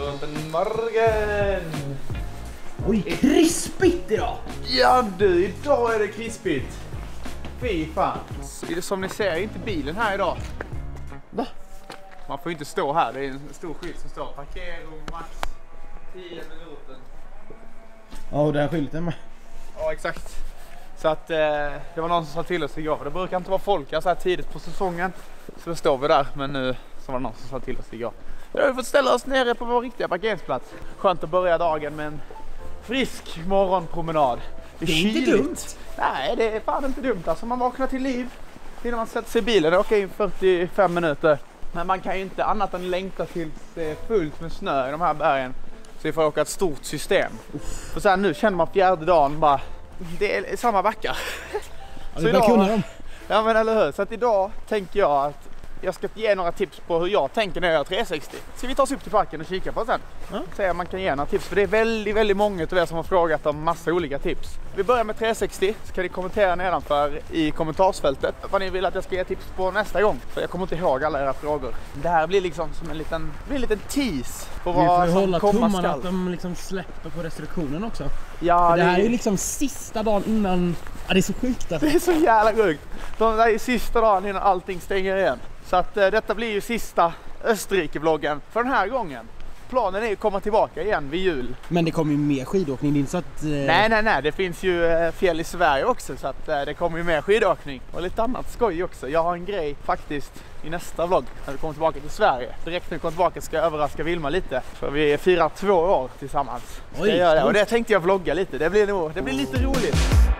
Guten morgen! Oj, krispigt idag! Ja du, idag är det krispigt. Fy fan. Som ni ser är inte bilen här idag. Va? Man får inte stå här, det är en stor skylt som står parkering max 10 minuter. Ja, och den skylten med. Ja, exakt. Så att det var någon som sa till oss igår. Det brukar inte vara folk så här tidigt på säsongen. Så då står vi där, men nu så var det någon som sa till oss igår. Då har vi fått ställa oss nere på vår riktiga parkeringsplats. Skönt att börja dagen med en frisk morgonpromenad. Det är inte dumt. Nej, det är fan inte dumt. Alltså man vaknar till liv innan man sätter sig i bilen. Det åker in 45 minuter. Men man kan ju inte annat än längta tills det är fullt med snö i de här bergen. Så vi får åka ett stort system. För så här, nu känner man fjärde dagen bara, det är samma backar. Ja, vi börjar kunna dem. Ja men eller hur, så att idag tänker jag att jag ska ge några tips på hur jag tänker när jag gör 360. Ska vi ta oss upp till parken och kika på sen? Se om man kan ge några tips, för det är väldigt många av er som har frågat om massa olika tips. Vi börjar med 360, så kan ni kommentera nedanför i kommentarsfältet vad ni vill att jag ska ge tips på nästa gång. För jag kommer inte ihåg alla era frågor. Det här blir liksom som en liten tease på vad som hålla komma tummarna skall. att de liksom släpper på restriktionen också. Ja, för det här är ju liksom sista dagen innan. Ja, det är så sjukt alltså. Det är så jävla sjukt. De där är sista dagen innan allting stänger igen. Så att detta blir ju sista Österrike-vloggen för den här gången. Planen är ju att komma tillbaka igen vid jul. Men det kommer ju mer skidåkning, det är inte så att... Nej, det finns ju fjäll i Sverige också, så att det kommer ju mer skidåkning. Och lite annat skoj också. Jag har en grej faktiskt i nästa vlogg när vi kommer tillbaka till Sverige. Direkt när vi kommer tillbaka ska jag överraska Vilma lite. För vi firar 2 år tillsammans. Oj, det. Och det tänkte jag vlogga lite. Det blir lite roligt.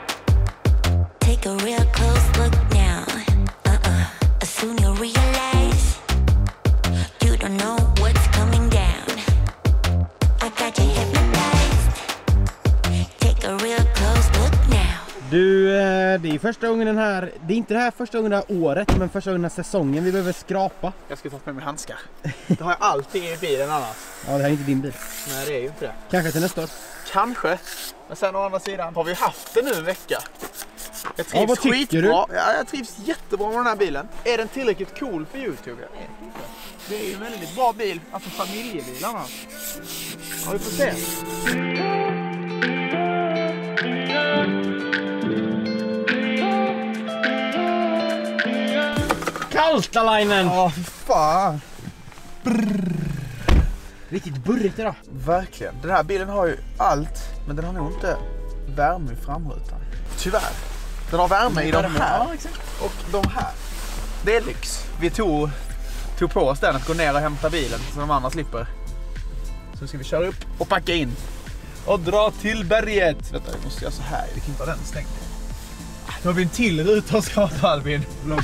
Take a real close look now. Soon you'll realize you don't know what's coming down. I got you hypnotized. Take a real close look now. Du, det är första gången den här... Det är inte det här första gången det här året, men första gången den här säsongen vi behöver skrapa. Jag ska ta med mig handskar. Det har jag alltid i bilen annars. Ja, det här är inte din bil. Nej, det är ju inte det. Kanske till nästa år. Kanske. Men sen å andra sidan har vi haft det nu en vecka. Jag trivs vad tycker skitbra. du? Ja, jag trivs jättebra med den här bilen. Är den tillräckligt cool för YouTube? Jag vet inte. Det är ju en väldigt bra bil. Alltså familjebil annars. Ja, vi får se. Kalstalainen! Ja, fan. Riktigt burrigt idag. Verkligen. Den här bilen har ju allt, men den har nog inte värme i framrutan. Tyvärr. Den har värme i de här. Ja, exakt. Och de här. Det är lyx. Vi tog på oss den att gå ner och hämta bilen så de andra slipper. Så ska vi köra upp och packa in. Och dra till berget. Vänta, vi måste göra så här. Vi kan inte ha den stängd. Nu har vi en till ruta och ska ta Albin. Vlogg.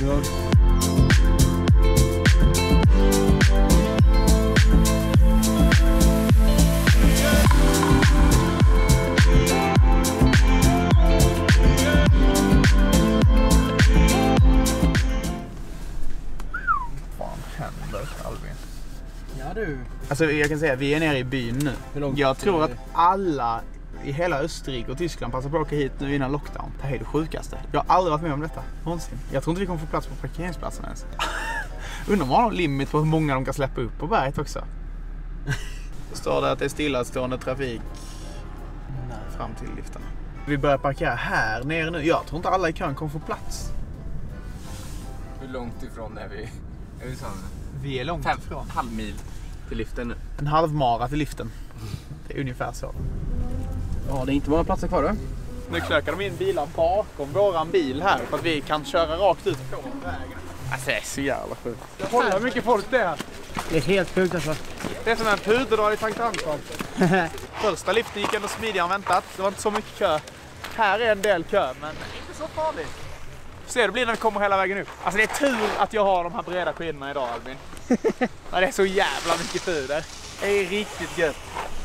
Ja du. Alltså jag kan säga att vi är nere i byn nu. Hur långt Jag tror att alla i hela Österrike och Tyskland passar på att åka hit nu innan lockdown. Det här är det sjukaste. Jag har aldrig varit med om detta. Någonsin. Jag tror inte vi kommer få plats på parkeringsplatsen ens. Undrar om man har limit på hur många de kan släppa upp på berget också. Står det att det är stillastående trafik fram till liften. Vi börjar parkera här nere nu. Jag tror inte alla i kön kommer få plats. Hur långt ifrån är vi? Är vi sån? Vi är långt ifrån. Halv mil till liften nu. En halvmara till liften. Det är ungefär så. Ja, det är inte många platser kvar då. Nu klökar de in bilar bakom våran bil här för att vi kan köra rakt ut på vägen. Alltså det är så jävla sjukt. Kolla hur mycket folk det är. Det är helt sjukt alltså. Det är som en puderdag i Sankt Anton. Första liften gick ändå smidigare än väntat. Det var inte så mycket kö. Här är en del kö, men inte så farligt. Se, det blir när vi kommer hela vägen upp. Alltså det är tur att jag har de här breda skidorna idag, Albin. Ja, det är så jävla mycket puder. Det är riktigt gött.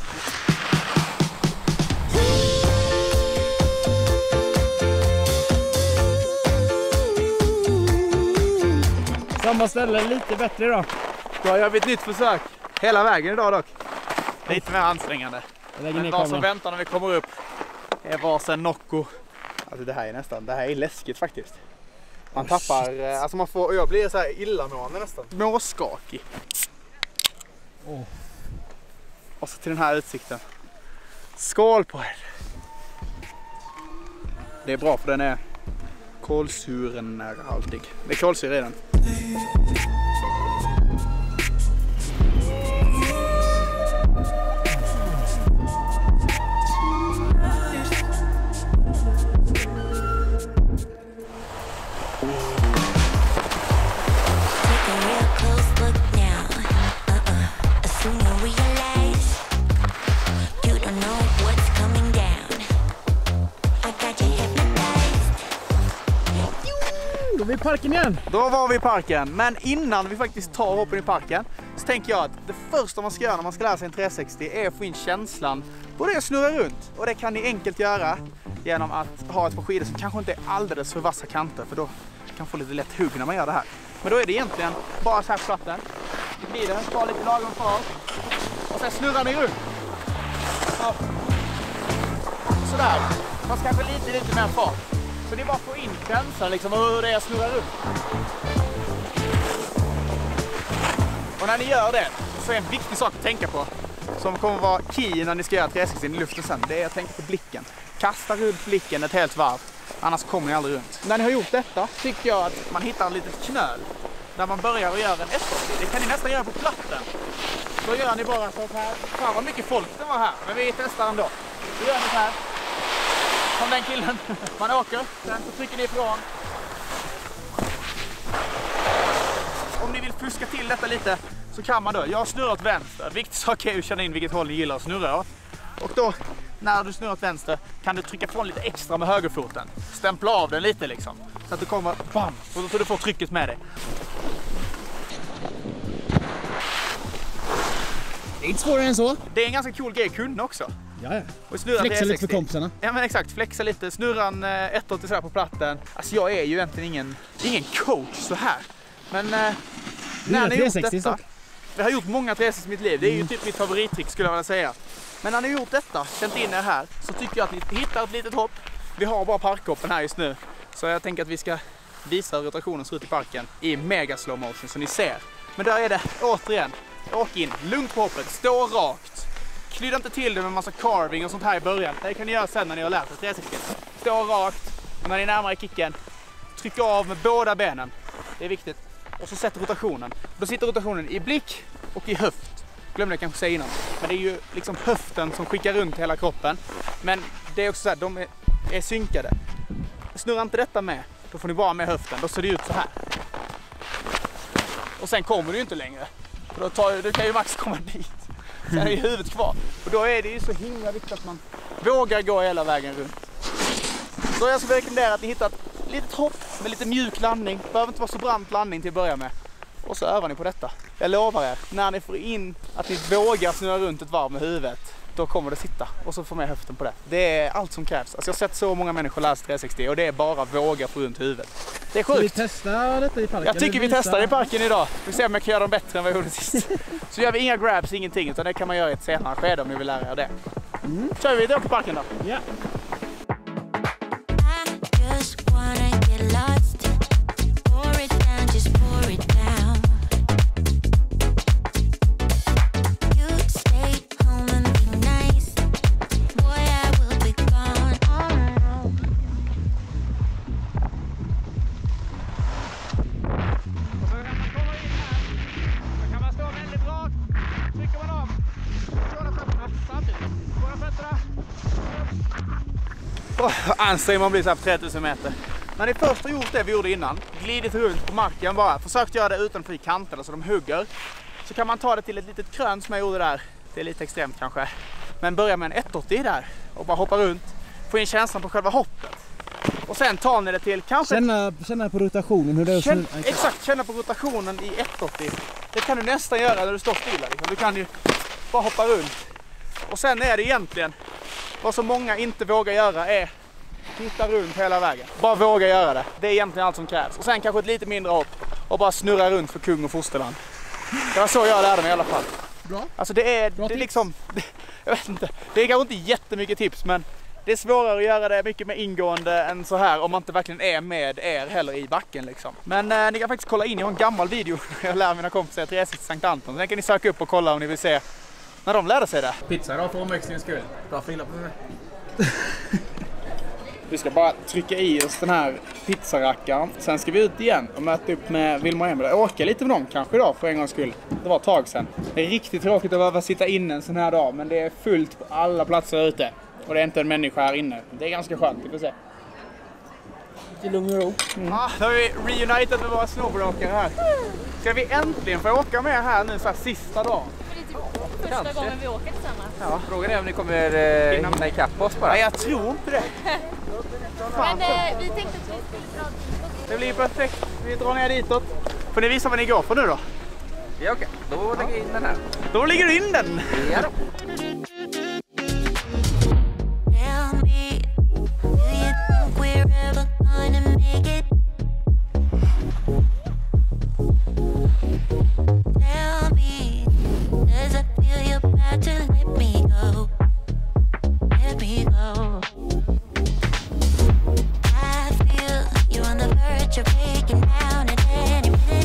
Samma ställe, lite bättre då. Då gör vi ett nytt försök. Hela vägen idag dock. Lite mer ansträngande. Men de som väntar när vi kommer upp är varsin Nocco. Alltså det här är läskigt faktiskt. Man tappar, alltså man får, jag blir så här illamående nästan. Småskakig. Och så till den här utsikten. Skål på er! Det är bra för den är kolsyrenhaltig. Det är kolsyra i den. Då är vi i parken igen. Då var vi i parken, men innan vi faktiskt tar hoppen i parken så tänker jag att det första man ska göra när man ska lära sig en 360 är att få in känslan på det att snurra runt. Och det kan ni enkelt göra genom att ha ett par skidor som kanske inte är alldeles för vassa kanter, för då kan man få lite lätt hugg när man gör det här. Men då är det egentligen bara så här på platten. Det blir det, ta lite lagom fart och sen snurrar ni runt. Så. Sådär, fast kanske lite mer fart. Så det är bara att få in känslan liksom hur det är att snurra runt. Och när ni gör det så är en viktig sak att tänka på, som kommer att vara key när ni ska göra 360 i luften sen, det är att tänka på blicken. Kasta runt blicken ett helt varv, annars kommer ni aldrig runt. När ni har gjort detta tycker jag att man hittar en litet knöl där man börjar göra en 180. Det kan ni nästan göra på platten. Då gör ni bara så här. Fan vad mycket folk det var här, men vi testar ändå. Då gör ni så här. Som den killen. Man åker, sen så trycker ni ifrån. Om ni vill fuska till detta lite så kan man då. Jag snurrar åt vänster. Viktig sak är att känna in vilket håll ni gillar att snurra åt. Och då, när du snurrar åt vänster, kan du trycka från lite extra med högerfoten. Stämpla av den lite liksom. Så att du kommer, bam, så du får trycket med dig. Det är inte svårare än så. Det är en ganska cool grej att kunna också. Ja. Och snurra flexa lite för kompisarna. Ja men exakt, flexa lite, snurra en 180 så här på platten. Alltså jag är ju egentligen ingen coach så här. Men när ni gjort detta, vi har gjort många 360 i mitt liv, det är ju typ mitt favorittrick skulle jag vilja säga. Men när ni har gjort detta, känt in er här, så tycker jag att ni hittar ett litet hopp. Vi har bara parkhoppen här just nu, så jag tänker att vi ska visa hur rotationen ser ut i parken i mega slow motion så ni ser. Men där är det återigen, åk in, lugnt på hoppet, stå rakt. Klydda inte till det med massa carving och sånt här i början. Det kan ni göra sen när ni har lärt er 360. Stå rakt, och när ni är närmare kicken, tryck av med båda benen. Det är viktigt. Och så sätter rotationen. Då sitter rotationen i blick och i höft. Glömde jag kanske säga innan. Men det är ju liksom höften som skickar runt hela kroppen. Men det är också så här, de är synkade. Snurra inte detta med, då får ni bara med höften. Då ser det ut så här. Och sen kommer du inte längre. För då kan ju max komma dit. Sen är ju huvudet kvar. Och då är det ju så himla viktigt att man vågar gå hela vägen runt. Så jag skulle rekommendera att ni hittar ett litet hopp med lite mjuk landning. Det behöver inte vara så brant landning till att börja med. Och så övar ni på detta. Jag lovar er, när ni får in att ni vågar snurra runt ett varv med huvudet, då kommer det sitta. Och så får med höften på det. Det är allt som krävs. Alltså jag har sett så många människor lära sig 360 och det är bara våga få runt huvudet. Det är sjukt. Ska vi testa detta i parken? Jag tycker vi testar i parken idag. Vi ser om jag kan göra dem bättre än vad jag gjorde sist. Så gör vi inga grabs, ingenting, utan det kan man göra i ett senare skede om ni vill lära er det. Kör vi då på parken då? Ja. Anstränger man blir så här på 3000 meter. När ni först har gjort det vi gjorde innan, glidit runt på marken bara, försökt göra det utanför i kanterna så de hugger, så kan man ta det till ett litet krön som jag gjorde där. Det är lite extremt kanske. Men börja med en 180 där och bara hoppa runt, få in känslan på själva hoppet. Och sen tar ni det till kanske... Känna på rotationen. Hur det är exakt, känna på rotationen i 180. Det kan du nästan göra när du står stilla. Liksom. Du kan ju bara hoppa runt. Och sen är det egentligen, vad så många inte vågar göra är titta runt hela vägen. Bara våga göra det. Det är egentligen allt som krävs. Och sen kanske ett lite mindre hopp och bara snurra runt för kung och fosterland. Det var så jag lärde mig i alla fall. Bra. Alltså det är liksom, jag vet inte, det är kanske inte jättemycket tips, men det är svårare att göra det mycket mer ingående än så här om man inte verkligen är med er heller i backen liksom. Men ni kan faktiskt kolla in, jag har en gammal video jag lär mina kompisar 360 Sankt Anton. Sen kan ni söka upp och kolla om ni vill se när de lärde sig det. Pizza idag för omväxlingens skull. Bra fila på mig. Vi ska bara trycka i oss den här pizzarackaren. Sen ska vi ut igen och möta upp med Wilmer och Emil. Åka lite med dem kanske idag för en gångs skull. Det var ett tag sedan. Det är riktigt tråkigt att behöva sitta inne en sån här dag. Men det är fullt på alla platser ute. Och det är inte en människa här inne. Det är ganska skönt, vi får se. Lite lugn och ro. Då har vi reunited med våra snowboardåkare här. Ska vi äntligen få åka med här nu så här sista dagen? Det är typ första gången vi åker tillsammans. Ja. Frågan är om ni kommer hinna ikapp oss bara. Nej, jag tror inte det. Men vi tänkte att vi skulle dra ditåt. Det blir perfekt. Vi drar ner ditåt. Får ni visa vad ni går för nu då? Ja, okej. Då lägger jag in den här. Då lägger du in den! Ja då. Tell me, do you think we're ever gonna make it? Tell me, does it feel you're about to let me go? Let me go. I feel you're on the verge of breaking down at any minute.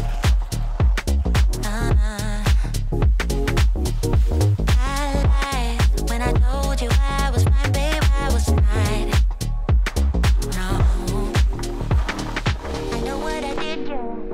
I lied when I told you I was fine, babe, I was fine. No, I know what I did,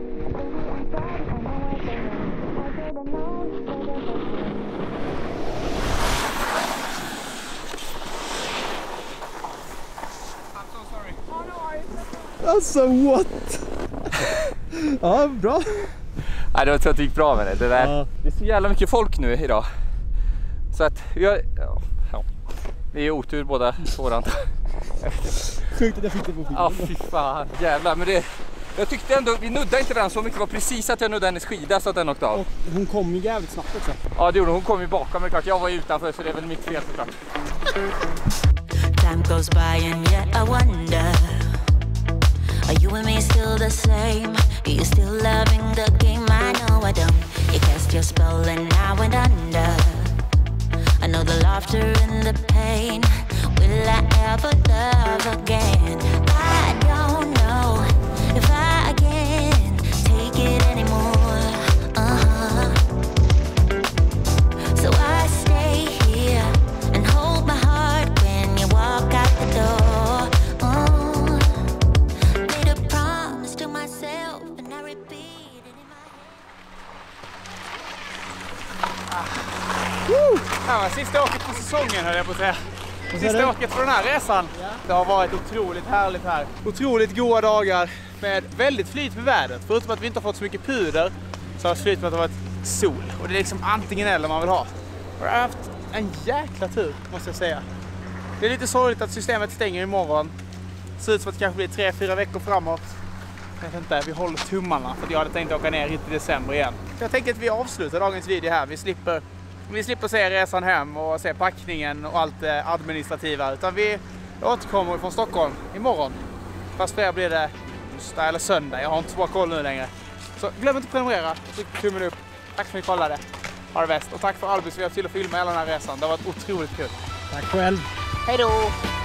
Alltså what? Ja, bra. Nej, det var så att det gick bra med det. Ja. Det är så jävla mycket folk nu idag. Så att vi har... Ja. Vi är otur båda tvåran. Sjukt att jag fick det på film. Ja, fy fan. Jävlar. Men det... Jag tyckte ändå, vi nuddade inte den så mycket. Det var precis att jag nuddade hennes skida så att den åkte av. Och hon kom ju jävligt snabbt också. Ja, det gjorde hon. Hon kom ju bakom mig klart. Jag var ju utanför så det är väl mitt fel såklart. time goes by and yet I wonder, are you and me still the same? Are you still loving the game? I know I don't. You cast your spell and I went under. I know the laughter and the pain. Will I ever love again? I don't know if I can take it anymore. So I stay here and hold my heart when you walk out the door. Made a promise to myself and I repeat it in my head. Det här var sista åket på säsongen, höll jag på att säga. Sista åket på den här resan. Det har varit otroligt härligt här. Otroligt goda dagar med väldigt flyt med vädret. Förutom att vi inte har fått så mycket puder så har det flyt med att det har varit sol. Och det är liksom antingen eller man vill ha. Och jag har haft en jäkla tur, måste jag säga. Det är lite sorgligt att systemet stänger imorgon. Det ser ut som att det kanske blir 3-4 veckor framåt. Jag vet inte, vi håller tummarna för att jag hade tänkt åka ner hit i december igen. Så jag tänker att vi avslutar dagens video här. Vi slipper se resan hem och se packningen och allt administrativa. Utan vi återkommer från Stockholm imorgon. Fast för er blir det onsdag eller söndag. Jag har inte så bra koll nu längre. Så glöm inte att prenumerera. Tryck på tummen upp. Tack för att ni kollade. Ha det bäst. Och tack för Albus vi har till att filma hela den här resan. Det har varit otroligt kul. Tack själv. Hej då!